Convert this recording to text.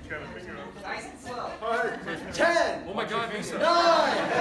Nice and slow. 10. Oh my God, Lisa. 9.